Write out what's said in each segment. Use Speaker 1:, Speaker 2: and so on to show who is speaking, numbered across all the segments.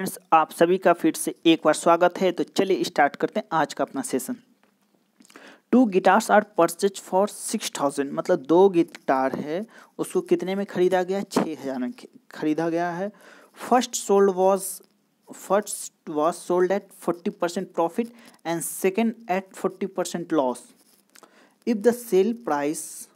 Speaker 1: Friends, आप सभी का फिर से एक बार स्वागत है। तो चलिए स्टार्ट करते हैं आज का अपना session. 2 guitars are purchase for 6000, मतलब 2 गिटार है, उसको कितने में खरीदा गया? 6000 में खरीदा गया है। First was sold at 40% profit and second at 40% loss. If the sale price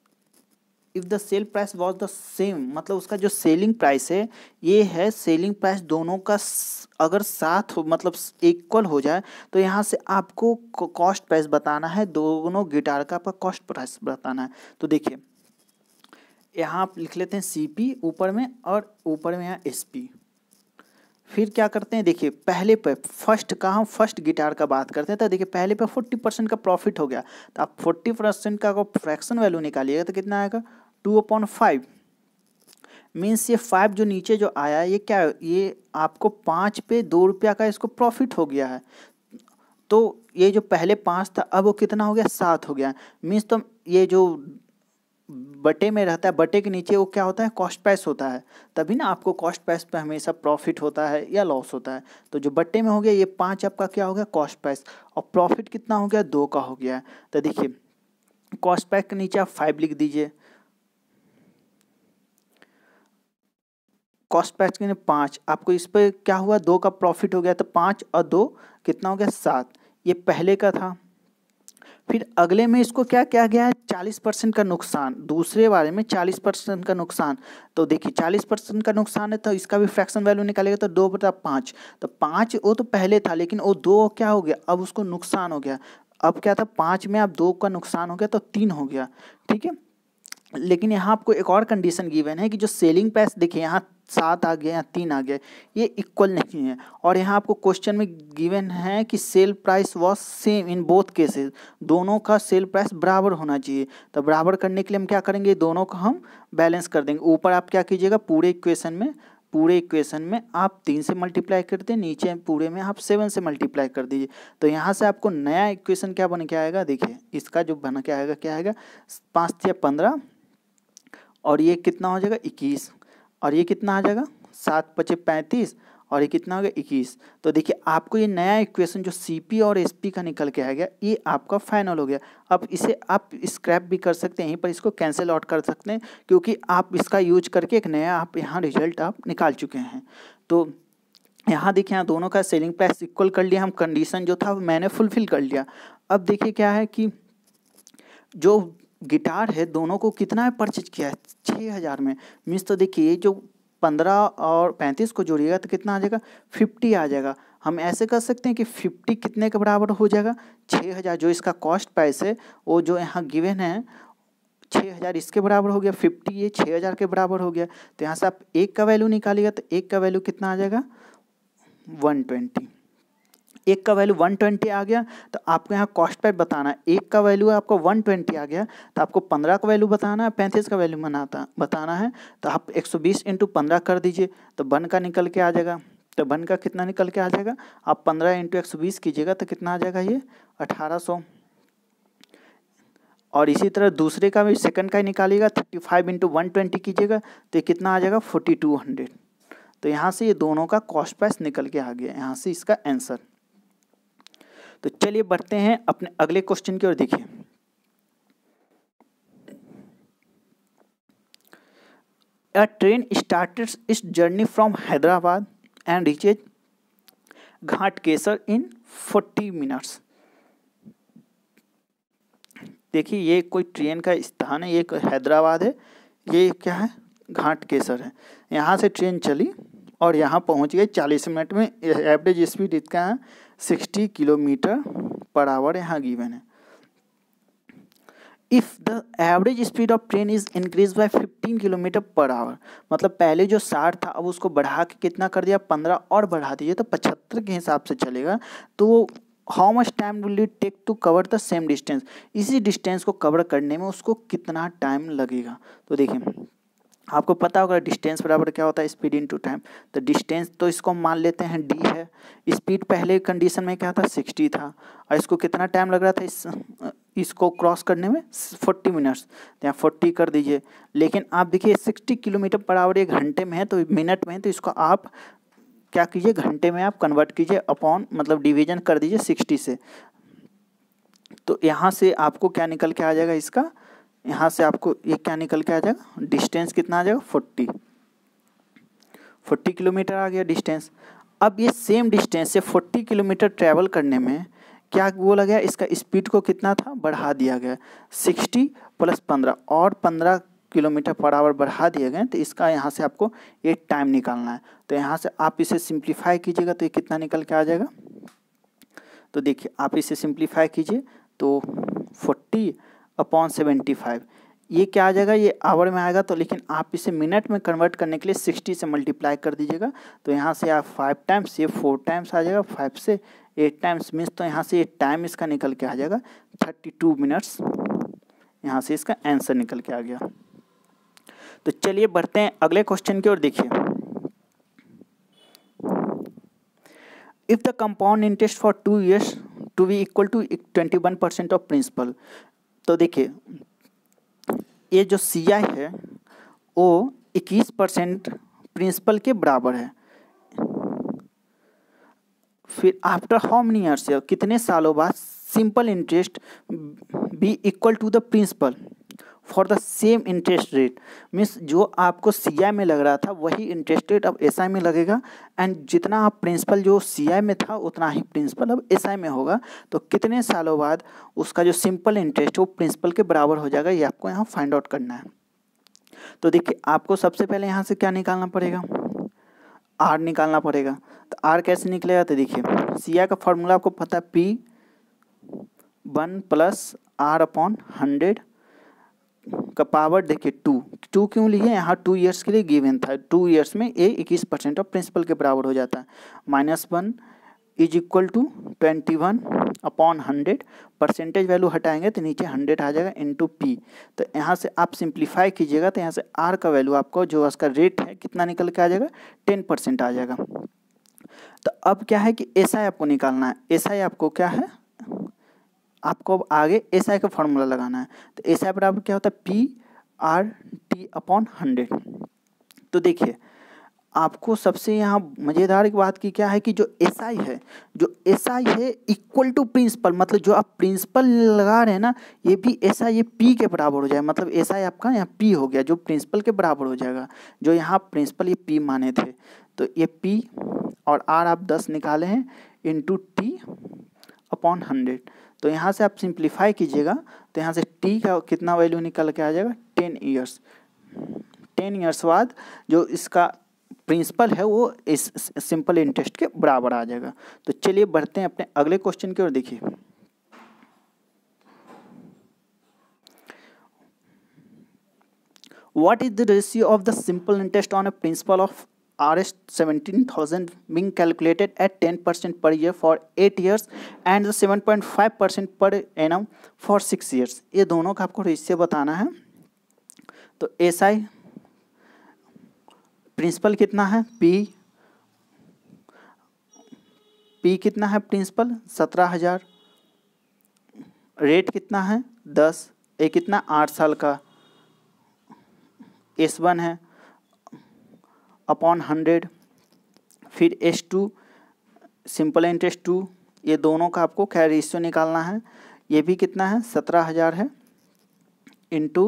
Speaker 1: was the same, मतलब उसका जो सेलिंग प्राइस है ये है, सेलिंग प्राइस दोनों का अगर साथ हो, मतलब इक्वल हो जाए, तो यहाँ से आपको कॉस्ट प्राइस बताना है। दोनों गिटार का आपका कॉस्ट प्राइस बताना है। तो देखिए यहाँ आप लिख लेते हैं CP ऊपर में, और ऊपर में यहाँ SP। फिर क्या करते हैं, देखिए पहले पे फर्स्ट का, हम फर्स्ट गिटार का बात करते हैं। तो देखिए पहले पे 40% का प्रॉफिट हो गया, तो आप 40% का अगर फ्रैक्शन वैल्यू निकालिएगा तो कितना आएगा? 2/5 मीन्स ये 5 जो नीचे जो आया ये क्या है? ये आपको 5 पे 2 रुपया का इसको प्रॉफिट हो गया है। तो ये जो पहले 5 था अब वो कितना हो गया? 7 हो गया। मीन्स तो ये जो बटे में रहता है, बटे के नीचे वो क्या होता है? कॉस्ट प्राइस होता है। तभी ना आपको कॉस्ट प्राइस पे हमेशा प्रॉफिट होता है या लॉस होता है। तो जो बटे में हो गया ये 5 आपका क्या हो गया? Cost price. और प्रॉफिट कितना हो गया? 2 का हो गया है। तो देखिए कॉस्ट प्राइस के नीचे आप 5 लिख दीजिए, कॉस्ट प्राइस के 5, आपको इस पर क्या हुआ? 2 का प्रॉफिट हो गया। तो 5 और 2 कितना हो गया? 7। ये पहले का था। फिर अगले में इसको क्या किया गया है? 40% का नुकसान। दूसरे वाले में 40% का नुकसान। तो देखिए 40% का नुकसान है, तो इसका भी फ्रैक्शन वैल्यू निकालेगा तो 2/5। तो 5 वो तो पहले था, लेकिन वो 2 क्या हो गया? अब उसको नुकसान हो गया। अब क्या था? 5 में अब 2 का नुकसान हो गया तो 3 हो गया। ठीक है, लेकिन यहाँ आपको एक और कंडीशन गिवन है कि जो सेलिंग प्राइस, देखिए यहाँ 7 आ गया, यहाँ 3 आ गया, ये इक्वल नहीं है। और यहाँ आपको क्वेश्चन में गिवन है कि sale price was same in both cases, दोनों का सेल प्राइस बराबर होना चाहिए। तो बराबर करने के लिए हम क्या करेंगे? दोनों को हम बैलेंस कर देंगे। ऊपर आप क्या कीजिएगा? पूरे इक्वेशन में आप 3 से मल्टीप्लाई कर दें, नीचे पूरे में आप 7 से मल्टीप्लाई कर दीजिए। तो यहाँ से आपको नया इक्वेशन क्या बन के आएगा? देखिए इसका जो बन के आएगा क्या आएगा? 5 या 15, और ये कितना हो जाएगा? 21, और ये कितना आ जाएगा? 7×5 = 35, और ये कितना हो गया? 21। तो देखिए आपको ये नया इक्वेशन जो CP और SP का निकल के आ गया, ये आपका फाइनल हो गया। अब इसे आप स्क्रैप भी कर सकते हैं, यहीं पर इसको कैंसिल आउट कर सकते हैं, क्योंकि आप इसका यूज करके एक नया आप यहाँ रिजल्ट आप निकाल चुके हैं। तो यहाँ देखिए, यहाँ दोनों का सेलिंग प्राइस इक्वल कर लिया, हम कंडीशन जो था मैंने फुलफिल कर लिया। अब देखिए क्या है कि जो गिटार है दोनों को कितना परचेज किया है? 6000 में। मीन्स तो देखिए ये जो 15 और 35 को जोड़िएगा तो कितना आ जाएगा? 50 आ जाएगा। हम ऐसे कर सकते हैं कि 50 कितने के बराबर हो जाएगा? 6000। जो इसका कॉस्ट प्राइस है वो जो यहाँ गिवन है 6000, इसके बराबर हो गया। 50 ये 6000 के बराबर हो गया। तो यहाँ से आप 1 का वैल्यू निकालिएगा तो 1 का वैल्यू कितना आ जाएगा? 120। 1 का वैल्यू 120 आ गया, तो आपको यहाँ कॉस्ट प्राइस बताना है। 1 का वैल्यू आपको 120 आ गया, तो आपको 15 का वैल्यू बताना है, 35 का वैल्यू बताना है। तो आप 120 × 15 कर दीजिए, तो 1 का निकल के आ जाएगा। तो 1 का कितना निकल के आ जाएगा? आप 15 × 120 कीजिएगा तो कितना आ जाएगा? ये 1800। और इसी तरह दूसरे का भी, सेकंड का ही निकालिएगा, 35 × 120 कीजिएगा तो ये कितना आ जाएगा? 4200। तो यहाँ से ये दोनों का कॉस्ट प्राइस निकल के आ गया, यहाँ से इसका आंसर। तो चलिए बढ़ते हैं अपने अगले क्वेश्चन की ओर। देखिए a train started its journey from Hyderabad and reaches Ghatkesar in 40 minutes. देखिए ये कोई ट्रेन का स्थान है, ये हैदराबाद है, ये क्या है? घाटकेसर है। यहाँ से ट्रेन चली और यहाँ पहुँच गई 40 मिनट में। एवरेज स्पीड इसका है 60 km/h यहाँ गिवन है। If the average speed of train is increase by 15 km/h, मतलब पहले जो 60 था अब उसको बढ़ा के कितना कर दिया? 15 और बढ़ा दीजिए तो 75 के हिसाब से चलेगा। तो how much time will it take to cover the same distance, इसी डिस्टेंस को कवर करने में उसको कितना टाइम लगेगा? तो देखिए आपको पता होगा डिस्टेंस बराबर क्या होता है? Speed into time. तो डिस्टेंस तो इसको मान लेते हैं d है। स्पीड पहले कंडीशन में क्या था? 60 था, और इसको कितना टाइम लग रहा था इसको क्रॉस करने में? 40 मिनट्स। तो यहाँ 40 कर दीजिए। लेकिन आप देखिए 60 km/h 1 घंटे में है, तो मिनट में है, तो इसको आप क्या कीजिए, घंटे में आप कन्वर्ट कीजिए, अपॉन मतलब डिवीजन कर दीजिए 60 से। तो यहाँ से आपको क्या निकल के आ जाएगा इसका, यहाँ से आपको ये क्या निकल के आ जाएगा, डिस्टेंस कितना आ जाएगा 40 किलोमीटर आ गया डिस्टेंस। अब ये सेम डिस्टेंस से 40 किलोमीटर ट्रैवल करने में क्या बोला गया, इसका स्पीड को कितना था, बढ़ा दिया गया 60 + 15 और 15 किलोमीटर पर आवर बढ़ा दिए गए। तो इसका यहाँ से आपको ये टाइम निकालना है। तो यहाँ से आप इसे सिंप्लीफाई कीजिएगा तो ये कितना निकल के आ जाएगा। तो देखिए आप इसे सिंप्लीफाई कीजिए तो 40/75 ये क्या आ जाएगा, ये आवर में आएगा। तो लेकिन आप इसे मिनट में कन्वर्ट करने के लिए 60 से मल्टीप्लाई कर दीजिएगा। तो यहाँ से आप 5 टाइम्स, ये 4 टाइम्स आ जाएगा, 5 से 8 टाइम्स मीन्स, तो यहाँ से ये टाइम इसका निकल के आ जाएगा 32 मिनट्स। यहाँ से इसका आंसर निकल के आ गया। तो चलिए बढ़ते हैं अगले क्वेश्चन की ओर। देखिए, if the compound interest for 2 years to be equal to 21% of principal. तो देखिए ये जो CI है वो 21% प्रिंसिपल के बराबर है। फिर आफ्टर हाउ मेनी ईयर्स, कितने सालों बाद simple interest be equal to the principal for the same interest rate. Means जो आपको CI में लग रहा था वही इंटरेस्ट रेट अब SI में लगेगा, एंड जितना आप प्रिंसिपल जो CI में था उतना ही प्रिंसिपल अब SI में होगा। तो कितने सालों बाद उसका जो सिंपल इंटरेस्ट वो प्रिंसिपल के बराबर हो जाएगा, ये आपको यहाँ फाइंड आउट करना है। तो देखिए आपको सबसे पहले यहाँ से क्या निकालना पड़ेगा, R निकालना पड़ेगा। तो R कैसे निकलेगा, तो देखिए CI का फॉर्मूला आपको पता है, P1 + R/100 का पावर। देखिए 2 क्यों लिए, यहाँ 2 years के लिए गिवन था, 2 years में ये 21% ऑफ प्रिंसिपल के बराबर हो जाता है। -1 = 21/100, परसेंटेज वैल्यू हटाएंगे तो नीचे 100 आ जाएगा इंटू P। तो यहाँ से आप सिंप्लीफाई कीजिएगा तो यहाँ से R का वैल्यू आपको जो उसका रेट है कितना निकल के आ जाएगा, 10% आ जाएगा। तो अब क्या है कि SI आपको निकालना है। SI आपको क्या है, आपको अब आगे SI का फॉर्मूला लगाना है। तो SI बराबर क्या होता है, PRT/100। तो देखिए आपको सबसे यहाँ मज़ेदार एक बात की क्या है कि जो SI है, इक्वल टू प्रिंसिपल, मतलब जो आप प्रिंसिपल लगा रहे हैं ना, ये भी SI ये P के बराबर हो जाएगा। मतलब SI आपका यहाँ P हो गया जो प्रिंसिपल के बराबर हो जाएगा। जो यहाँ प्रिंसिपल ये P माने थे, तो ये P और R आप 10 निकाले हैं इंटू T/100। तो यहाँ से आप सिंप्लीफाई कीजिएगा तो यहाँ से T का कितना वैल्यू निकल के आ जाएगा, 10 years। 10 years बाद जो इसका प्रिंसिपल है वो इस सिंपल इंटरेस्ट के बराबर आ जाएगा। तो चलिए बढ़ते हैं अपने अगले क्वेश्चन की ओर। देखिए what is the ratio of the simple interest on a principal of Rs 17,000 being calculated at 10% per year for 8 years and the 7.5% per annum for 6 years। ये दोनों का आपको रेशियो बताना है। तो SI प्रिंसिपल कितना है, P कितना है प्रिंसिपल 17,000, रेट कितना है 10, ये कितना 8 साल का, S1 है /100, फिर S2 सिंपल इंटरेस्ट 2। ये दोनों का आपको क्या रेशियो निकालना है, ये भी कितना है 17,000 है इंटू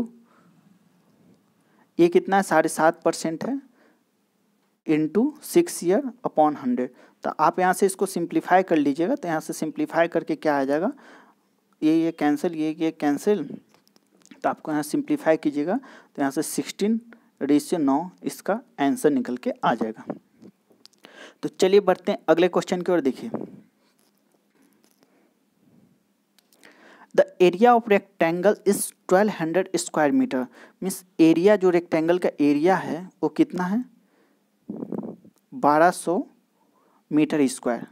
Speaker 1: ये कितना है 7.5% है इंटू 6 year / 100। तो आप यहाँ से इसको सिंप्लीफाई कर लीजिएगा। तो यहाँ से सिंप्लीफाई करके क्या आ जाएगा, ये कैंसिल, ये कैंसिल। तो आपको यहाँ सिंप्लीफाई कीजिएगा तो यहाँ से 16:9 इसका आंसर निकल के आ जाएगा। तो चलिए बढ़ते हैं अगले क्वेश्चन की ओर। देखिए the area of rectangle is 1200 square metre. Means area जो रेक्टेंगल का एरिया है वो कितना है 1200 मीटर स्क्वायर।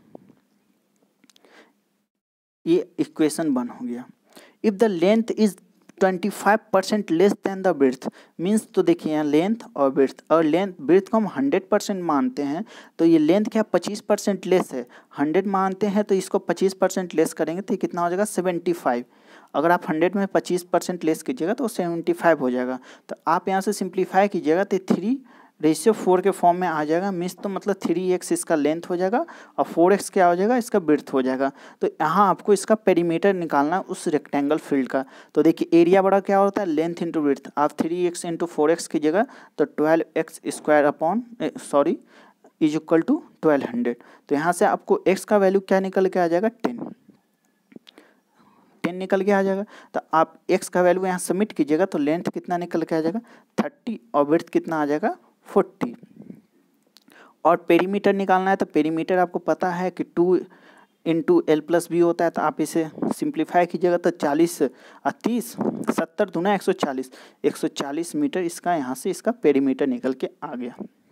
Speaker 1: ये इक्वेशन 1 हो गया। If the length is 25% less than the breadth. Means तो देखिए यहाँ लेंथ और ब्रेड्थ, और ब्रेड्थ को हम 100% मानते हैं तो ये लेंथ क्या 25% लेस है। 100 मानते हैं तो इसको 25% लेस करेंगे तो ये कितना हो जाएगा 75। अगर आप 100 में 25% लेस कीजिएगा तो 75 हो जाएगा। तो आप यहाँ से सिंप्लीफाई कीजिएगा तो 3 रेशियो 4 के फॉर्म में आ जाएगा, मीन्स तो मतलब 3x इसका लेंथ हो जाएगा और 4x क्या हो जाएगा, इसका विड्थ हो जाएगा। तो यहाँ आपको इसका पेरीमीटर निकालना उस रेक्टेंगल फील्ड का। तो देखिए एरिया बड़ा क्या होता है, लेंथ इंटू विड्थ। आप 3x इंटू 4x कीजिएगा तो 12x square upon is equal to 1200। तो यहाँ से आपको x का वैल्यू क्या निकल के आ जाएगा, 10 निकल के आ जाएगा। तो आप x का वैल्यू यहाँ सबमिट कीजिएगा तो लेंथ कितना निकल के आ जाएगा, 30 और विड्थ कितना आ जाएगा, 40। और पेरीमीटर निकालना है तो पेरीमीटर आपको पता है कि 2 इंटू एल प्लस बी होता है। तो आप इसे सिंप्लीफाई कीजिएगा तो 40 और 30 70 दूना 140 मीटर इसका यहाँ से इसका पेरीमीटर निकल के आ गया।